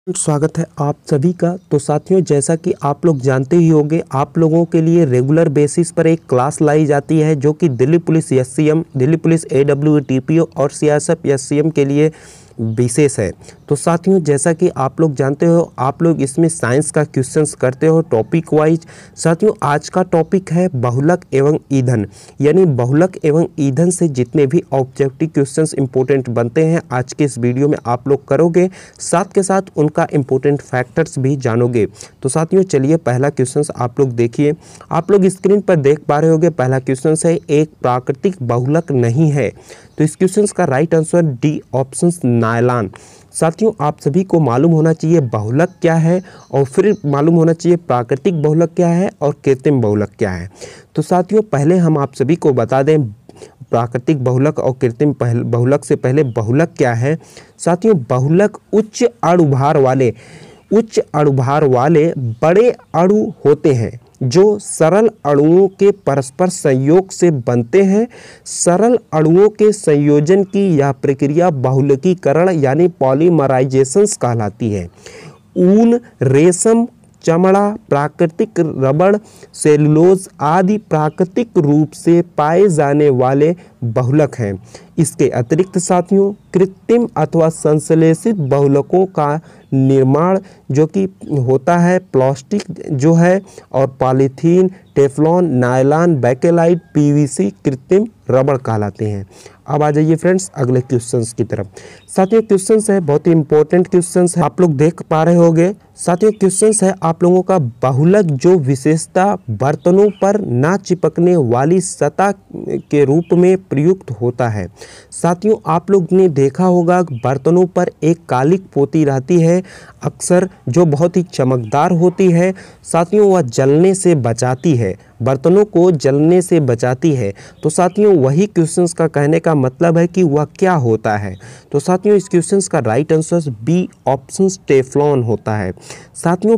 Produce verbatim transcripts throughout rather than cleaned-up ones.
स्वागत है आप सभी का। तो साथियों, जैसा कि आप लोग जानते ही होंगे, आप लोगों के लिए रेगुलर बेसिस पर एक क्लास लाई जाती है जो कि Delhi police SCM, Delhi police AW TPO और सीआईएसएफ एससीएम के लिए विशेष है। तो साथियों, जैसा कि आप लोग जानते हो, आप लोग इसमें साइंस का क्वेश्चंस करते हो टॉपिक वाइज। साथियों, आज का टॉपिक है बहुलक एवं ईंधन, यानी बहुलक एवं ईंधन से जितने भी ऑब्जेक्टिव क्वेश्चंस इंपॉर्टेंट बनते हैं आज के इस वीडियो में आप लोग करोगे, साथ के साथ उनका इंपॉर्टेंट फैक्टर्स भी जानोगे। तो साथियों, चलिए पहला क्वेश्चन आप लोग देखिए। आप लोग स्क्रीन पर देख पा रहे होंगे, पहला क्वेश्चन है एक प्राकृतिक बहुलक नहीं है। तो इस क्वेश्चन का right answer D option nylon. साथियों, आप सभी को मालूम होना चाहिए बहुलक क्या है और फिर मालूम होना चाहिए प्राकृतिक बहुलक क्या है और कृत्रिम बहुलक क्या है। तो साथियों, पहले हम आप सभी को बता दें प्राकृतिक बहुलक और कृत्रिम बहुलक से पहले बहुलक क्या है। साथियों, बहुलक उच्च अणुभार वाले उच्च अणुभार वाले बड़े अणु होते हैं जो सरल अणुओं के परस्पर संयोग से बनते हैं। सरल अणुओं के संयोजन की यह प्रक्रिया बहुलकीकरण यानी पॉलीमराइजेशन कहलाती है। ऊन, रेशम, चमड़ा, प्राकृतिक रबड़, सेलुलोज आदि प्राकृतिक रूप से पाए जाने वाले बहुलक हैं। इसके अतिरिक्त साथियों, कृत्रिम अथवा संश्लेषित बहुलकों का निर्माण जो कि होता है प्लास्टिक जो है और polythene, Teflon, nylon, Bakelite, PVC कृत्रिम रबड़ कहलाते हैं। अब आ जाइए फ्रेंड्स अगले क्वेश्चंस की तरफ। साथियों, क्वेश्चंस है बहुत ही इंपॉर्टेंट क्वेश्चंस है, आप लोग देख पा रहे होंगे। साथियों, क्वेश्चंस है आप लोगों का बहुलक जो विशेषता बर्तनों पर ना चिपकने वाली सतह के रूप में प्रयुक्त होता है। साथियों, आप लोग ने देखा होगा बर्तनों पर एक कालिक पोती रहती है अक्सर, जो बहुत ही चमकदार होती है। साथियों, वह जलने से बचाती है, बर्तनों को जलने से बचाती है। तो साथियों, वही क्वेश्चंस का कहने का मतलब है कि वह क्या होता है। तो साथियों, इस क्वेश्चंस का right answer B option Teflon होता है। साथियों,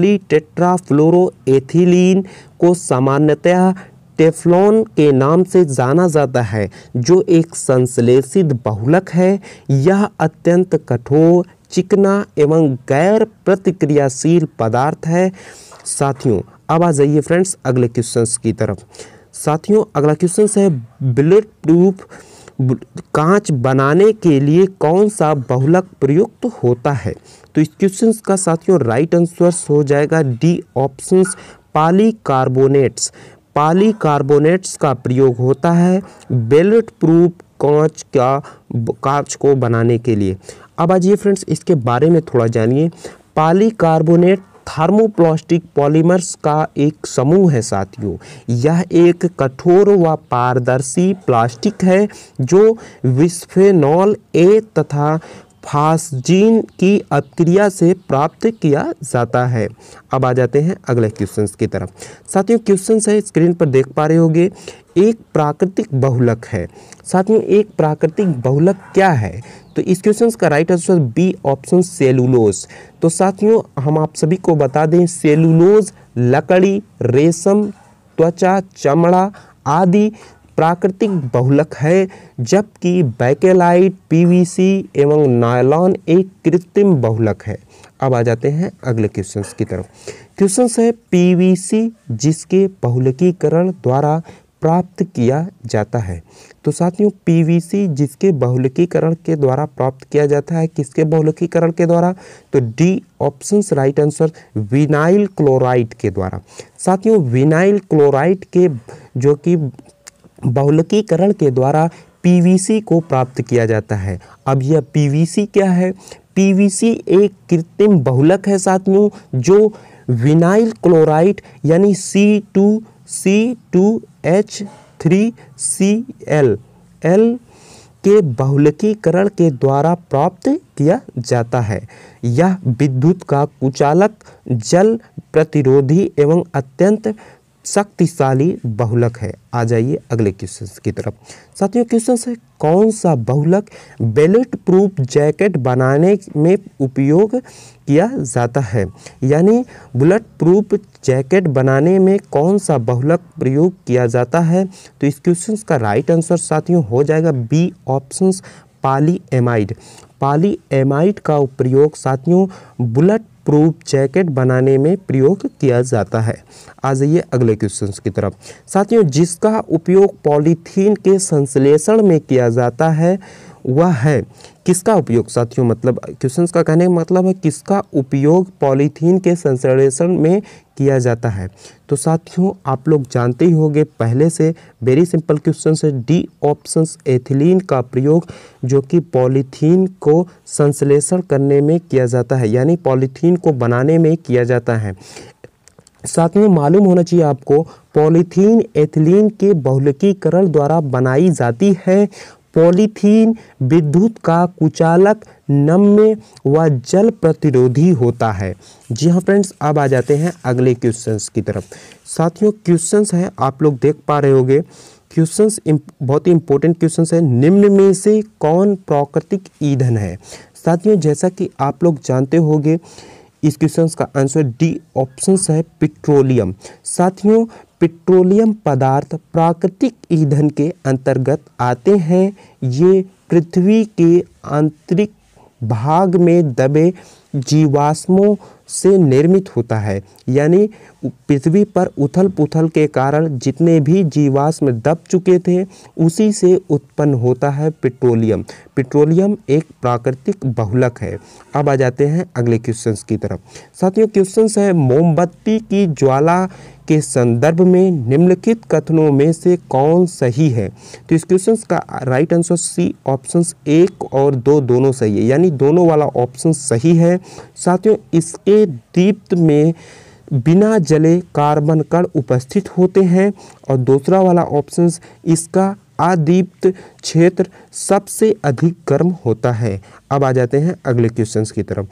पॉलीटेट्राफ्लोरोएथिलीन को सामान्यतः टेफ्लॉन के नाम से जाना जाता है, जो एक संश्लेषित बहुलक है। यह अत्यंत कठोर, चिकना एवं गैर प्रतिक्रियाशील पदार्थ है। साथियों, अब आ जाइए फ्रेंड्स अगले क्वेश्चंस की तरफ। साथियों, अगला क्वेश्चन है बुलेट प्रूफ कांच बनाने के लिए कौन सा बहुलक प्रयुक्त होता है। तो इस क्वेश्चन का साथियों राइट आंसर हो जाएगा डी ऑप्शन पॉलीकार्बोनेट्स। पॉलीकार्बोनेट्स का प्रयोग होता है बुलेट प्रूफ कांच का कांच को बनाने के लिए। अब आइए फ्रेंड्स इसके बारे में थोड़ा जानिए। पॉलीकार्बोनेट थर्मोप्लास्टिक पॉलीमर्स का एक समूह है साथियों। यह एक कठोर व पारदर्शी प्लास्टिक है जो बिस्फेनॉल ए तथा फास्जीन की अपक्रिया से प्राप्त किया जाता है। अब आ जाते हैं अगले क्वेश्चंस की तरफ। साथियों, क्वेश्चंस है स्क्रीन पर देख पा रहे होंगे, एक प्राकृतिक बहुलक है। साथियों, एक प्राकृतिक बहुलक क्या है। तो इस क्वेश्चन का right answer B option cellulose. तो साथियों, हम आप सभी को बता दें सेलुलोज लकड़ी, रेशम, त्वचा, चमड़ा आदि प्राकृतिक बहुलक है, जबकि बेकेलाइट, पीवीसी एवं नायलॉन एक कृत्रिम बहुलक है। अब आ जाते हैं अगले क्वेश्चंस की तरफ। क्वेश्चन है पीवीसी जिसके बहुलकीकरण द्वारा प्राप्त किया जाता है। तो साथियों, पीवीसी जिसके बहुलकीकरण के द्वारा प्राप्त किया जाता है, किसके बहुलकीकरण के द्वारा। तो D option right answer vinyl chloride के द्वारा। साथियों, विनाइल क्लोराइड के जो कि बहुलकीकरण के द्वारा पीवीसी को प्राप्त किया जाता है। अब यह पीवीसी क्या है। पीवीसी एक कृत्रिम बहुलक है साथियों, जो विनाइल क्लोराइड यानी C two C two H three C L L के बहुलकीकरण के द्वारा प्राप्त किया जाता है। यह विद्युत का कुचालक, जल प्रतिरोधी एवं अत्यंत शक्तिशाली बहुलक है। आ जाइए अगले क्वेश्चन की तरफ। साथियों, क्वेश्चन है कौन सा बहुलक बुलेट प्रूफ जैकेट बनाने में उपयोग किया जाता है, यानी बुलेट प्रूफ जैकेट बनाने में कौन सा बहुलक प्रयोग किया जाता है। तो इस क्वेश्चन का राइट आंसर साथियों हो जाएगा बी ऑप्शन पॉलीएमाइड। पॉलीएमाइड का प्रयोग साथियों बुलेट प्रूफ जैकेट बनाने में प्रयोग किया जाता है। आ जाइए अगले क्वेश्चन की तरफ। साथियों, जिसका उपयोग पॉलीथीन के संश्लेषण में किया जाता है वह है, किसका उपयोग साथियों, मतलब क्वेश्चंस का कहने का मतलब है किसका उपयोग पॉलीथीन के संश्लेषण में किया जाता है। तो साथियों आप लोग जानते ही होंगे पहले से, वेरी सिंपल क्वेश्चन है, डी ऑप्शंस एथिलीन का प्रयोग जो कि पॉलीथीन को संश्लेषण करने में किया जाता है, यानी पॉलीथीन को बनाने में किया जाता है। साथियों मालूम होना चाहिए आपको, पॉलीथीन एथिलीन के बहुलकीकरण द्वारा बनाई जाती है। पॉलीथीन विद्युत का कुचालक, नम्य व जल प्रतिरोधी होता है। जी हाँ फ्रेंड्स, अब आ जाते हैं अगले क्वेश्चंस की तरफ। साथियों क्वेश्चंस है, आप लोग देख पा रहे होंगे, क्वेश्चंस बहुत ही इंपॉर्टेंट क्वेश्चंस है। निम्न में से कौन प्राकृतिक ईंधन है? साथियों जैसा कि आप लोग जानते होंगे, इस क्वेश्चन का आंसर डी ऑप्शन है, पेट्रोलियम। साथियों पेट्रोलियम पदार्थ प्राकृतिक ईंधन के अंतर्गत आते हैं। ये पृथ्वी के आंतरिक भाग में दबे जीवाश्मों से निर्मित होता है, यानी पृथ्वी पर उथल पुथल के कारण जितने भी जीवाश्म दब चुके थे उसी से उत्पन्न होता है पेट्रोलियम। पेट्रोलियम एक प्राकृतिक बहुलक है। अब आ जाते हैं अगले क्वेश्चंस की तरफ। साथियों क्वेश्चंस है, मोमबत्ती की ज्वाला के संदर्भ में निम्नलिखित कथनों में से कौन सही है? तो इस क्वेश्चन का राइट आंसर सी ऑप्शन एक और दो दोनों सही है, यानी दोनों वाला ऑप्शन सही है। साथियों इसके दीप्त में बिना जले कार्बन कण उपस्थित होते हैं, और दूसरा वाला ऑप्शन इसका अदीप्त क्षेत्र सबसे अधिक गर्म होता है। अब आ जाते हैं अगले क्वेश्चंस की तरफ।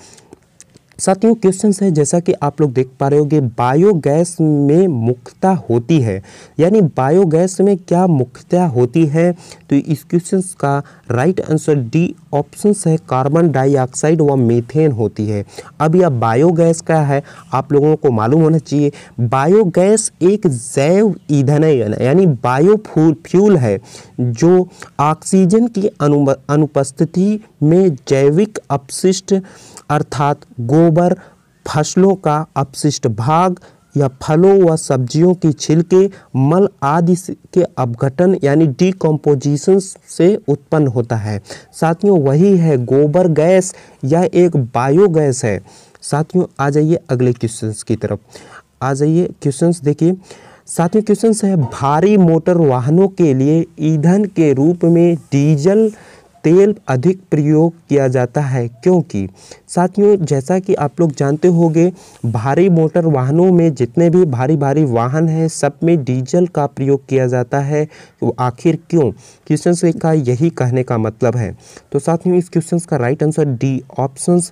साथियों क्वेश्चंस है, जैसा कि आप लोग देख पा रहे होंगे, बायोगैस में मुख्यता होती है, यानी बायोगैस में क्या मुख्यता होती है? तो इस क्वेश्चंस का राइट आंसर डी ऑप्शन है, कार्बन डाइऑक्साइड व मीथेन होती है। अब यह बायोगैस क्या है आप लोगों को मालूम होना चाहिए। बायोगैस एक जैव ईंधन है, यानी बायो फ्यूल है जो ऑक्सीजन की अनु अनुपस्थिति में जैविक अपशिष्ट अर्थात गोबर, फसलों का अपशिष्ट भाग या फलों व सब्जियों की छिलके, मल आदि के अपघटन यानी डिकम्पोजिशन से उत्पन्न होता है। साथियों वही है गोबर गैस, यह एक बायोगैस है। साथियों आ जाइए अगले क्वेश्चंस की तरफ। आ जाइए क्वेश्चंस देखिए। साथियों क्वेश्चंस है, भारी मोटर वाहनों के लिए ईंधन के रूप में डीजल तेल अधिक प्रयोग किया जाता है, क्योंकि साथियों जैसा कि आप लोग जानते होंगे भारी मोटर वाहनों में जितने भी भारी भारी वाहन हैं सब में डीजल का प्रयोग किया जाता है। तो आखिर क्यों? क्वेश्चन का यही कहने का मतलब है। तो साथियों इस क्वेश्चन का राइट आंसर डी ऑप्शंस,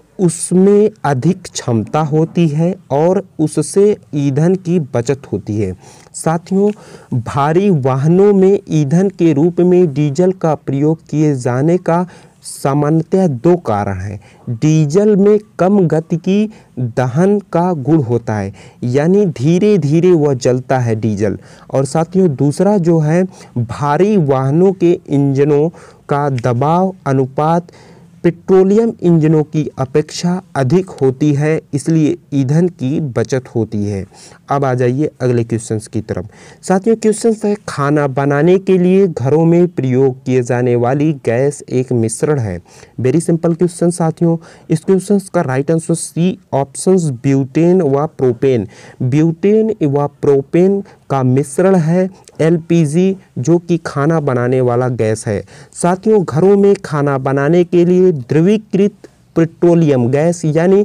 उसमें अधिक क्षमता होती है और उससे ईंधन की बचत होती है। साथियों भारी वाहनों में ईंधन के रूप में डीजल का प्रयोग किए जाने का सामान्यतः दो कारण हैं। डीजल में कम गति की दहन का गुण होता है, यानी धीरे धीरे वह जलता है डीजल। और साथियों दूसरा जो है, भारी वाहनों के इंजनों का दबाव अनुपात पेट्रोलियम इंजनों की अपेक्षा अधिक होती है, इसलिए ईंधन की बचत होती है। अब आ जाइए अगले क्वेश्चंस की तरफ। साथियों क्वेश्चन है, खाना बनाने के लिए घरों में प्रयोग किए जाने वाली गैस एक मिश्रण है। वेरी सिंपल क्वेश्चन साथियों। इस क्वेश्चन का right answer C options butane व प्रोपेन। ब्यूटेन व प्रोपेन का मिश्रण है एलपीजी, जो कि खाना बनाने वाला गैस है। साथियों घरों में खाना बनाने के लिए द्रवीकृत पेट्रोलियम गैस यानी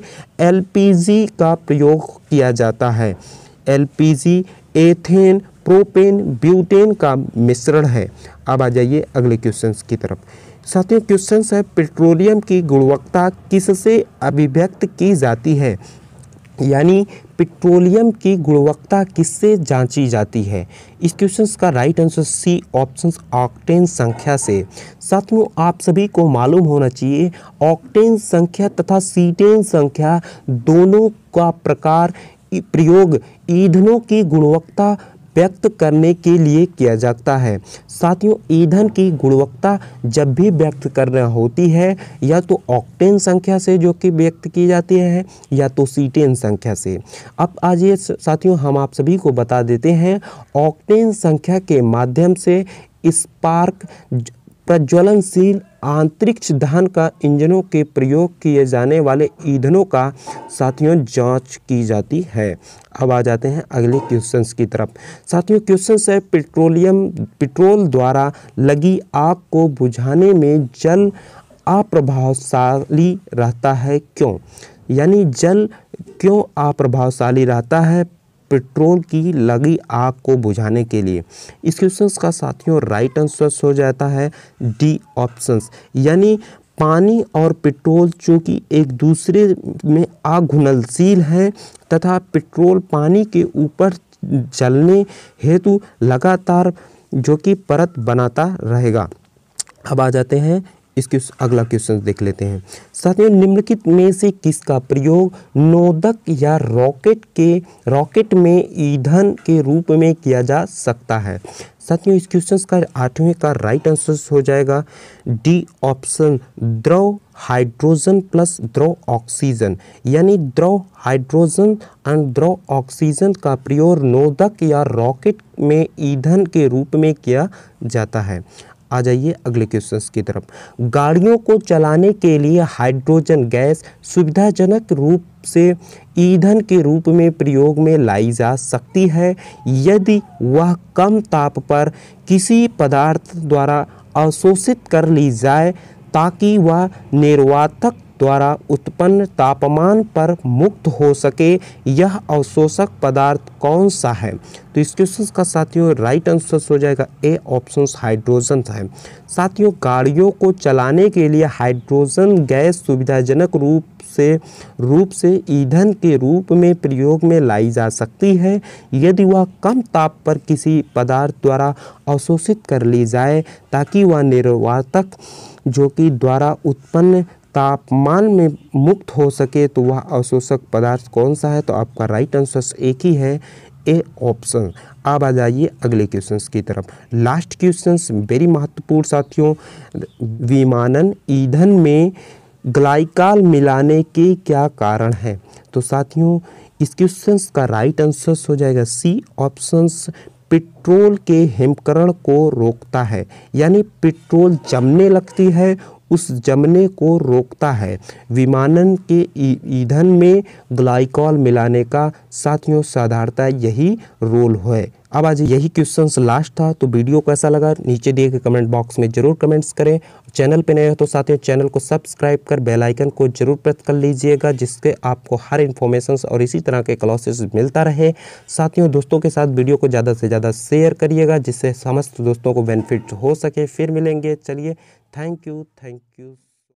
एलपीजी का प्रयोग किया जाता है। एलपीजी एथेन, प्रोपेन, ब्यूटेन का मिश्रण है। अब आ जाइए अगले क्वेश्चंस की तरफ। साथियों क्वेश्चन है, पेट्रोलियम की गुणवत्ता किससे अभिव्यक्त की जाती है? यानी पेट्रोलियम की गुणवत्ता किससे जांची जाती है? इस क्वेश्चन का right answer C option octane संख्या से। साथियों आप सभी को मालूम होना चाहिए ऑक्टेन संख्या तथा सीटेन संख्या दोनों का प्रकार प्रयोग ईंधनों की गुणवत्ता व्यक्त करने के लिए किया जाता है। साथियों, ईंधन की गुणवत्ता जब भी व्यक्त करना होती है या तो ऑक्टेन संख्या से जो कि व्यक्त की जाती है या तो सीटेन संख्या से। अब आज ये साथियों हम आप सभी को बता देते हैं ऑक्टेन संख्या के माध्यम से स्पार्क प्रज्वलनशील अंतरिक्ष दहन का इंजनों के प्रयोग किए जाने वाले ईंधनों का साथियों जांच की जाती है। अब आ जाते हैं अगले क्वेश्चंस की तरफ। साथियों, क्वेश्चन है पेट्रोलियम पेट्रोल द्वारा लगी आग को बुझाने में जल अप्रभावशाली रहता है, क्यों? यानी जल क्यों अप्रभावशाली रहता है पेट्रोल की लगी आग को बुझाने के लिए? इस क्वेश्चन का साथियों राइट आंसर हो जाता है डी ऑप्शंस, यानी पानी और पेट्रोल चूँकि एक दूसरे में अघुलनशील हैं तथा पेट्रोल पानी के ऊपर जलने हेतु लगातार जो कि परत बनाता रहेगा। अब आ जाते हैं इसके अगला क्वेश्चन देख लेते हैं। साथियों, निम्नलिखित में से किसका प्रयोग नोदक या रॉकेट के रॉकेट में ईंधन के रूप में किया जा सकता है? साथियों, इस क्वेश्चन का आठवें का राइट आंसर हो जाएगा डी ऑप्शन, द्रव हाइड्रोजन प्लस द्रव ऑक्सीजन, यानी द्रव हाइड्रोजन एंड द्रव ऑक्सीजन का प्रयोग नोदक या रॉकेट में ईंधन के रूप में किया जाता है। आ जाइए अगले क्वेश्चन की तरफ। गाड़ियों को चलाने के लिए हाइड्रोजन गैस सुविधाजनक रूप से ईंधन के रूप में प्रयोग में लाई जा सकती है यदि वह कम ताप पर किसी पदार्थ द्वारा अवशोषित कर ली जाए ताकि वह निर्वातक द्वारा उत्पन्न तापमान पर मुक्त हो सके। यह अवशोषक पदार्थ कौन सा है? तो इस क्वेश्चन का साथियों राइट आंसर हो जाएगा ए ऑप्शन हाइड्रोजन है। साथियों, गाड़ियों को चलाने के लिए हाइड्रोजन गैस सुविधाजनक रूप से रूप से ईंधन के रूप में प्रयोग में लाई जा सकती है यदि वह कम ताप पर किसी पदार्थ द्वारा अवशोषित कर ली जाए ताकि वह निर्वातक जो कि द्वारा उत्पन्न तापमान में मुक्त हो सके। तो वह अवशोषक पदार्थ कौन सा है? तो आपका राइट आंसर एक ही है, ए ऑप्शन। अब आ जाइए अगले क्वेश्चन की तरफ। लास्ट क्वेश्चन वेरी महत्वपूर्ण साथियों, विमानन ईंधन में ग्लाइकॉल मिलाने के क्या कारण है? तो साथियों इस क्वेश्चन का राइट आंसर हो जाएगा सी ऑप्शन, पेट्रोल के हिमकरण को रोकता है, यानी पेट्रोल जमने लगती है उस जमने को रोकता है। विमानन के ईंधन में ग्लाइकॉल मिलाने का साथियों साधारणतः यही रोल है। अब आज यही क्वेश्चन लास्ट था। तो वीडियो कैसा लगा नीचे दिए गए कमेंट बॉक्स में जरूर कमेंट्स करें। चैनल पे नए हो तो साथियों चैनल को सब्सक्राइब कर बेल आइकन को जरूर प्रेस कर लीजिएगा जिससे आपको हर इन्फॉर्मेशन और इसी तरह के क्लासेस मिलता रहे। साथियों दोस्तों के साथ वीडियो को ज़्यादा से ज़्यादा शेयर करिएगा जिससे समस्त दोस्तों को बेनिफिट हो सके। फिर मिलेंगे, चलिए, थैंक यू थैंक यू।